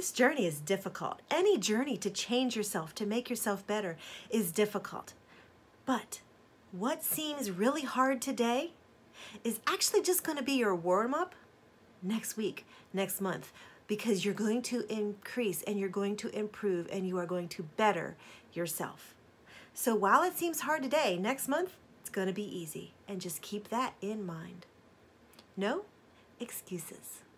Life's journey is difficult. Any journey to change yourself, to make yourself better, is difficult. But what seems really hard today is actually just going to be your warm-up next week, next month, because you're going to increase and you're going to improve and you are going to better yourself. So while it seems hard today, next month, it's going to be easy. And just keep that in mind. No excuses.